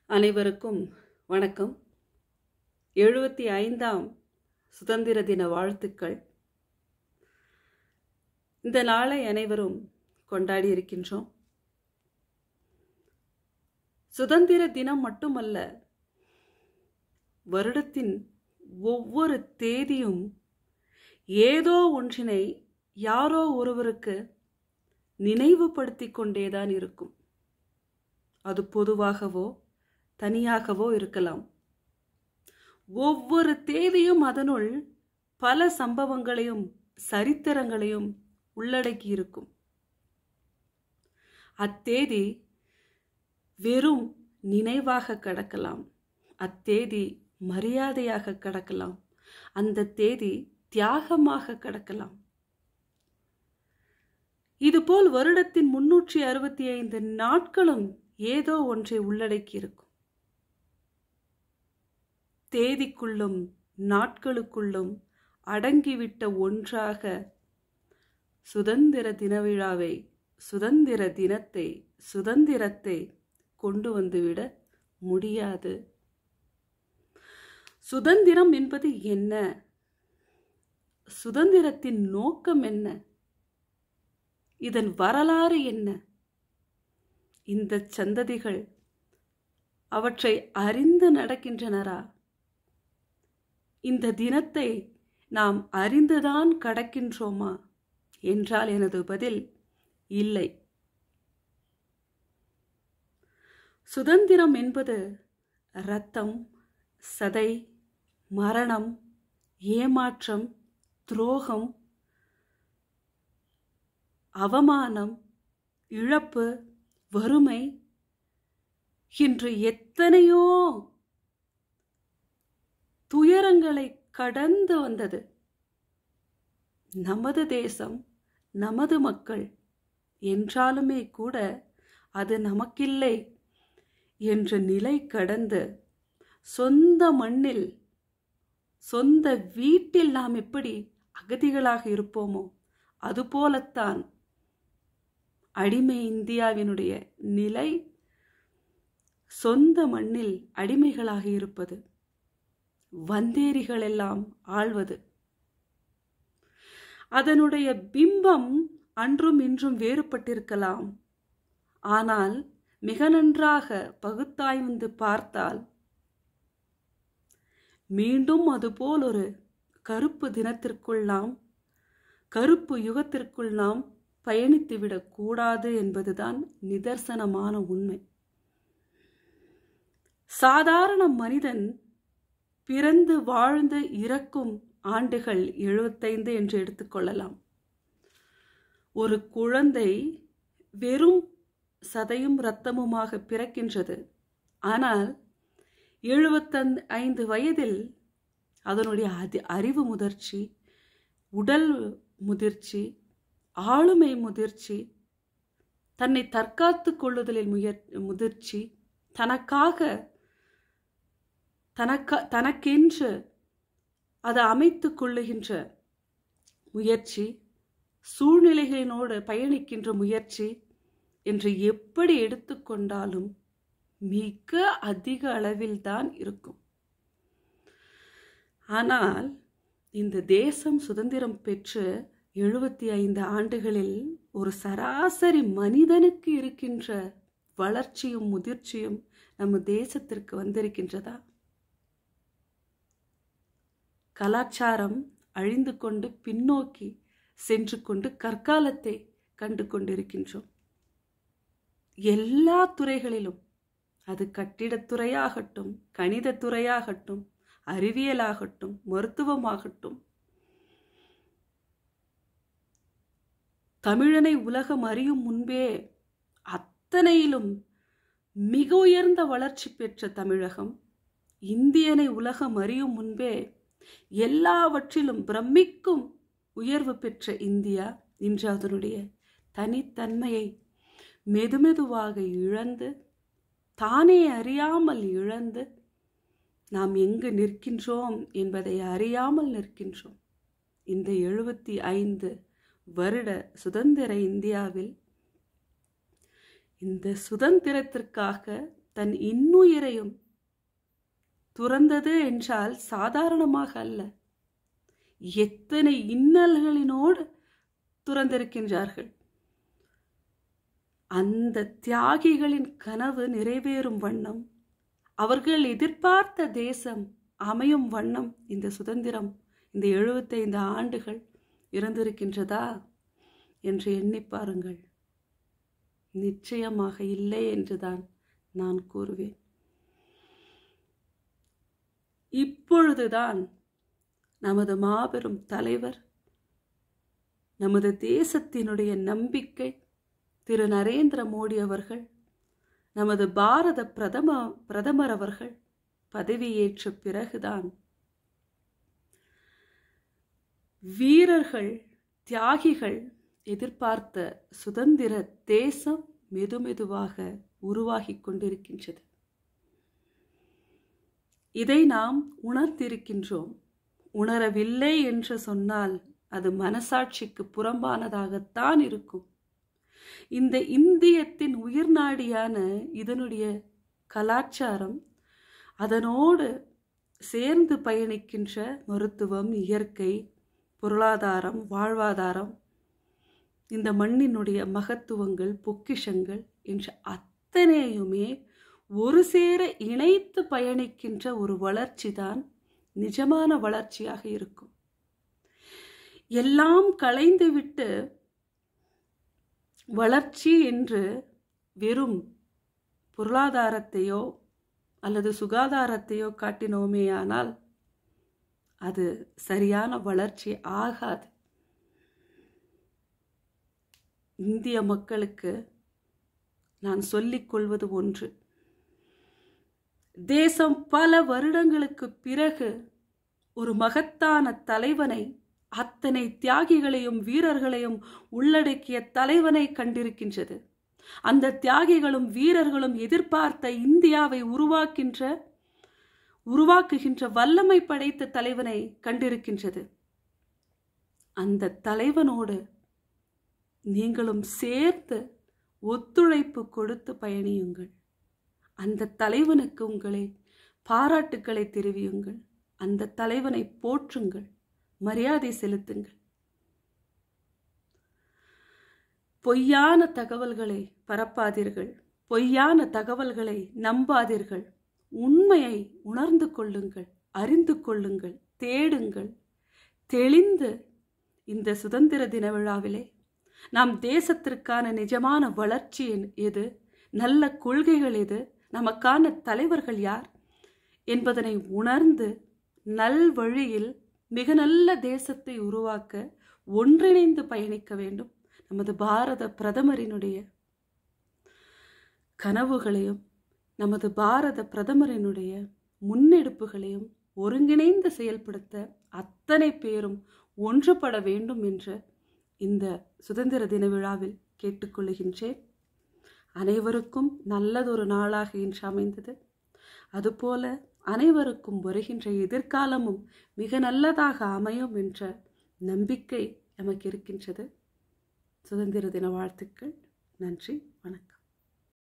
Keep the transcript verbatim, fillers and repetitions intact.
அனைவருக்கும் வணக்கம். எழுபத்தி ஐந்தாம் சுதந்திர தின வாழ்த்துக்கள். இந்த நாளை அனைவரும் கொண்டாடி இருக்கின்றோம். சுதந்திர தினம் மட்டுமல்ல, வருடத்தின் ஒவ்வொரு தேதியும் ஏதோ ஒன்றினை யாரோ ஒருவருக்கு நினைவுபடுத்தி கொண்டேதான் இருக்கும். அது பொதுவாகவோ தனியாகவோ இருக்கலாம். ஒவ்வொரு தேதியும் அதனுள் பல சம்பவங்களையும் சரித்திரங்களையும் உள்ளடக்கி இருக்கும். அத்தேதி வெறும் நினைவாக கடக்கலாம், அத்தேதி மரியாதையாக கடக்கலாம், அந்த தேதி தியாகமாக கடக்கலாம். இதுபோல் வருடத்தின் முன்னூற்றி அறுபத்தி ஐந்து நாட்களும் ஏதோ ஒன்றை உள்ளடக்கி இருக்கும். தேதிக்குள்ளும் நாட்களுக்குள்ளும் அடங்கிவிட்ட ஒன்றாக சுதந்திர தின விழாவை, சுதந்திர தினத்தை, சுதந்திரத்தை கொண்டு வந்துவிட முடியாது. சுதந்திரம் என்பது என்ன? சுதந்திரத்தின் நோக்கம் என்ன? இதன் வரலாறு என்ன? இந்த சந்ததிகள் அவற்றை அறிந்து நடக்கின்றனரா? இந்த தினத்தை நாம் அறிந்துதான் கடக்கின்றோமா என்றால் எனது பதில் இல்லை. சுதந்திரம் என்பது இரத்தம், சதை, மரணம், ஏமாற்றம், துரோகம், அவமானம், இழப்பு, வறுமை இன்று எத்தனையோ துயரங்களை கடந்து வந்தது. நமது தேசம், நமது மக்கள் என்றாலுமே கூட அது நமக்கில்லை என்ற நிலை கடந்து சொந்த மண்ணில், சொந்த வீட்டில் நாம் எப்படி அகதிகளாக இருப்போமோ அதுபோலத்தான் அடிமை இந்தியாவினுடைய நிலை. சொந்த மண்ணில் அடிமைகளாக இருப்பது, வந்தேரிகள் எல்லாம் ஆள்வது. அதனுடைய பிம்பம் அன்றும் இன்றும் வேறுபட்டிருக்கலாம். ஆனால் மிக நன்றாக பகுத்தாய்ந்து பார்த்தால் மீண்டும் அதுபோல் ஒரு கருப்பு தினத்திற்குள் நாம், கருப்பு யுகத்திற்குள் நாம் பயணித்துவிடக் கூடாது என்பதுதான் நிதர்சனமான உண்மை. சாதாரண மனிதன் பிறந்து வாழ்ந்து இறக்கும் ஆண்டுகள் எழுபத்தைந்து என்று எடுத்துக்கொள்ளலாம். ஒரு குழந்தை வெறும் சதையும் இரத்தமுமாக பிறக்கின்றது. ஆனால் எழுபத்தி ஐந்து வயதில் அதனுடைய அதி அறிவு முதிர்ச்சி, உடல் முதிர்ச்சி, ஆளுமை முதிர்ச்சி, தன்னை தற்காத்து கொள்ளுதலில் முயற் முதிர்ச்சி, தனக்காக தனக்க தனக்கென்று அதை அமைத்து கொள்ளுகின்ற முயற்சி, சூழ்நிலைகளினோடு பயணிக்கின்ற முயற்சி என்று எப்படி எடுத்துக்கொண்டாலும் மிக அதிக அளவில் தான் இருக்கும். ஆனால் இந்த தேசம் சுதந்திரம் பெற்று எழுபத்தி ஐந்து ஆண்டுகளில் ஒரு சராசரி மனிதனுக்கு இருக்கின்ற வளர்ச்சியும் முதிர்ச்சியும் நம்ம தேசத்திற்கு வந்திருக்கின்றதா? கலாச்சாரம் அழிந்து கொண்டு பின்னோக்கி சென்று கொண்டு கற்காலத்தை கண்டு கொண்டிருக்கின்றோம். எல்லா துறைகளிலும், அது கட்டிடத்துறையாகட்டும், கணித துறையாகட்டும், அறிவியலாகட்டும், மருத்துவமாகட்டும், தமிழனை உலகம் அறியும் முன்பே அத்தனையிலும் மிக உயர்ந்த வளர்ச்சி பெற்ற தமிழகம், இந்தியனை உலகம் அறியும் முன்பே எல்லாவற்றிலும் பிரமிக்கும் உயர்வு பெற்ற இந்தியா இன்று அதனுடைய தனித்தன்மையை மெதுமெதுவாக இழந்து, தானே அறியாமல் இழந்து, நாம் எங்கு நிற்கின்றோம் என்பதை அறியாமல் நிற்கின்றோம். இந்த எழுபத்தி ஐந்து வருட சுதந்திர இந்தியாவில் இந்த சுதந்திரத்திற்காக தன் இன்னுயிரையும் துறந்தது என்றால் சாதாரணமாக அல்ல. எத்தனை இன்னல்களினோடு துறந்திருக்கின்றார்கள். அந்த தியாகிகளின் கனவு நிறைவேறும் வண்ணம், அவர்கள் எதிர்பார்த்த தேசம் அமையும் வண்ணம் இந்த சுதந்திரம், இந்த எழுபத்தைந்து ஆண்டுகள் இருந்திருக்கின்றதா என்று எண்ணி பாருங்கள். நிச்சயமாக இல்லை என்றுதான் நான் கூறுவேன். இப்பொழுதுதான் நமது மாபெரும் தலைவர், நமது தேசத்தினுடைய நம்பிக்கை திரு நரேந்திர மோடி அவர்கள், நமது பாரத பிரதம பிரதமர் அவர்கள் பதவியேற்ற பிறகுதான் வீரர்கள், தியாகிகள் எதிர்பார்த்த சுதந்திர தேசம் மெதுமெதுவாக உருவாகி கொண்டிருக்கின்றது. இதை நாம் உணர்ந்திருக்கின்றோம். உணரவில்லை என்று சொன்னால் அது மனசாட்சிக்கு புறம்பானதாகத்தான் இருக்கும். இந்த இந்தியத்தின் உயிர்நாடியான இதனுடைய கலாச்சாரம், அதனோடு சேர்ந்து பயணிக்கின்ற மருத்துவம், இயற்கை, பொருளாதாரம், வாழ்வாதாரம், இந்த மண்ணினுடைய மகத்துவங்கள், பொக்கிஷங்கள் என்ற அத்தனையுமே ஒரு சேர இணைத்து பயணிக்கின்ற ஒரு வளர்ச்சி தான் நிஜமான வளர்ச்சியாக இருக்கும். எல்லாம் களைந்துவிட்டு வளர்ச்சி என்று வெறும் பொருளாதாரத்தையோ அல்லது சுகாதாரத்தையோ காட்டினோமேயானால் அது சரியான வளர்ச்சி ஆகாது. இந்திய மக்களுக்கு நான் சொல்லிக் கொள்வது ஒன்று, தேசம் பல வருடங்களுக்கு பிறகு ஒரு மகத்தான தலைவனை, அத்தனை தியாகிகளையும் வீரர்களையும் உள்ளடக்கிய தலைவனை கண்டிருக்கின்றது. அந்த தியாகிகளும் வீரர்களும் எதிர்பார்த்த இந்தியாவை உருவாக்கின்ற உருவாக்குகின்ற வல்லமை படைத்த தலைவனை கண்டிருக்கின்றது. அந்த தலைவனோடு நீங்களும் சேர்த்து ஒத்துழைப்பு கொடுத்து பயணியுங்கள். அந்த தலைவனுக்கு உங்களை பாராட்டுக்களை தெரிவியுங்கள். அந்த தலைவனை போற்றுங்கள், மரியாதை செலுத்துங்கள். பொய்யான தகவல்களை பரப்பாதீர்கள். பொய்யான தகவல்களை நம்பாதீர்கள். உண்மையை உணர்ந்து கொள்ளுங்கள், அறிந்து கொள்ளுங்கள், தேடுங்கள். தெளிந்து இந்த சுதந்திர தின விழாவிலே நாம் தேசத்திற்கான நிஜமான வளர்ச்சி எது, நல்ல கொள்கைகள் எது, நமக்கான தலைவர்கள் யார் என்பதனை உணர்ந்து நல்வழியில் மிக நல்ல தேசத்தை உருவாக்க ஒன்றிணைந்து பயணிக்க வேண்டும். நமது பாரத பிரதமரினுடைய கனவுகளையும் நமது பாரத பிரதமரினுடைய முன்னெடுப்புகளையும் ஒருங்கிணைந்து செயல்படுத்த அத்தனை பேரும் ஒன்றுபட வேண்டும் என்று இந்த சுதந்திர தின விழாவில் கேட்டுக்கொள்கின்றேன். அனைவருக்கும் நல்லதொரு நாளாக இன்று அமைந்தது. அதுபோல அனைவருக்கும் வருகின்ற எதிர்காலமும் மிக நல்லதாக அமையும் என்ற நம்பிக்கை நமக்கு இருக்கின்றது. சுதந்திர தின வாழ்த்துக்கள். நன்றி, வணக்கம்.